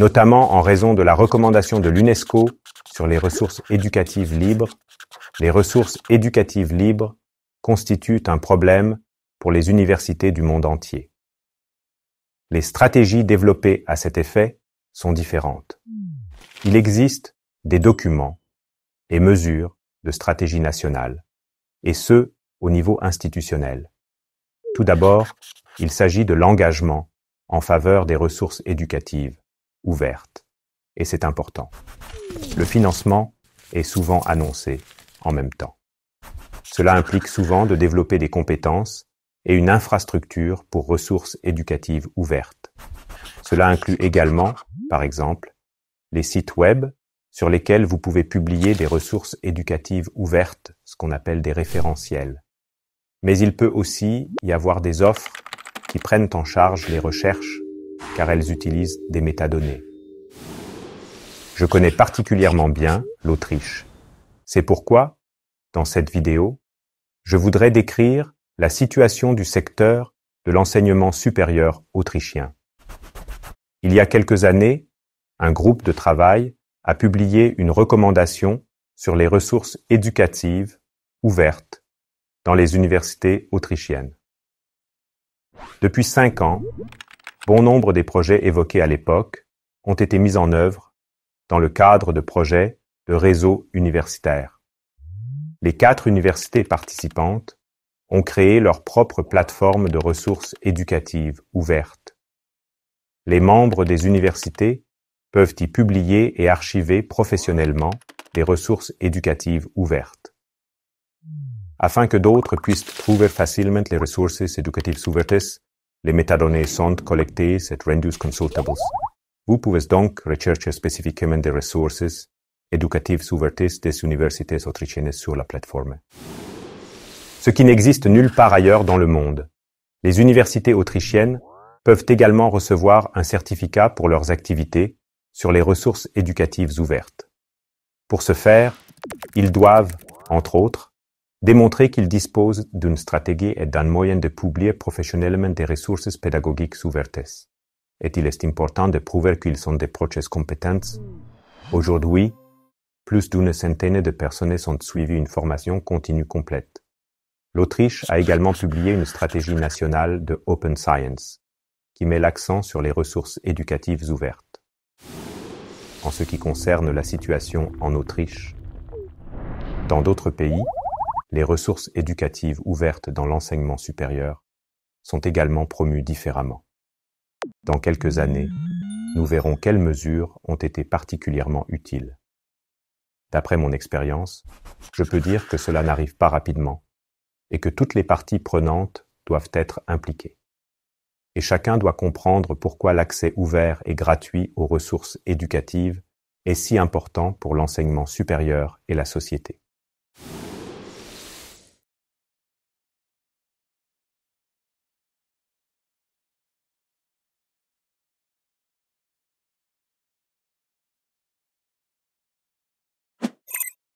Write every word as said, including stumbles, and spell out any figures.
Notamment en raison de la recommandation de l'UNESCO sur les ressources éducatives libres, les ressources éducatives libres constituent un problème pour les universités du monde entier. Les stratégies développées à cet effet sont différentes. Il existe des documents et mesures de stratégie nationale, et ce, au niveau institutionnel. Tout d'abord, il s'agit de l'engagement en faveur des ressources éducatives ouvertes, et c'est important. Le financement est souvent annoncé en même temps. Cela implique souvent de développer des compétences et une infrastructure pour ressources éducatives ouvertes. Cela inclut également, par exemple, les sites web sur lesquels vous pouvez publier des ressources éducatives ouvertes, ce qu'on appelle des référentiels. Mais il peut aussi y avoir des offres qui prennent en charge les recherches car elles utilisent des métadonnées. Je connais particulièrement bien l'Autriche. C'est pourquoi, dans cette vidéo, je voudrais décrire la situation du secteur de l'enseignement supérieur autrichien. Il y a quelques années, un groupe de travail a publié une recommandation sur les ressources éducatives ouvertes dans les universités autrichiennes. Depuis cinq ans, bon nombre des projets évoqués à l'époque ont été mis en œuvre dans le cadre de projets de réseau universitaire. Les quatre universités participantes ont créé leur propre plateforme de ressources éducatives ouvertes. Les membres des universités peuvent y publier et archiver professionnellement des ressources éducatives ouvertes. Afin que d'autres puissent trouver facilement les ressources éducatives ouvertes, les métadonnées sont collectées et rendues consultables. Vous pouvez donc rechercher spécifiquement des ressources éducatives ouvertes des universités autrichiennes sur la plateforme. Ce qui n'existe nulle part ailleurs dans le monde. Les universités autrichiennes peuvent également recevoir un certificat pour leurs activités sur les ressources éducatives ouvertes. Pour ce faire, ils doivent, entre autres, démontrer qu'ils disposent d'une stratégie et d'un moyen de publier professionnellement des ressources pédagogiques ouvertes. Et il est important de prouver qu'ils sont des proches compétents. Aujourd'hui, plus d'une centaine de personnes ont suivi une formation continue complète. L'Autriche a également publié une stratégie nationale de Open Science, qui met l'accent sur les ressources éducatives ouvertes. En ce qui concerne la situation en Autriche, dans d'autres pays, les ressources éducatives ouvertes dans l'enseignement supérieur sont également promues différemment. Dans quelques années, nous verrons quelles mesures ont été particulièrement utiles. D'après mon expérience, je peux dire que cela n'arrive pas rapidement et que toutes les parties prenantes doivent être impliquées. Et chacun doit comprendre pourquoi l'accès ouvert et gratuit aux ressources éducatives est si important pour l'enseignement supérieur et la société.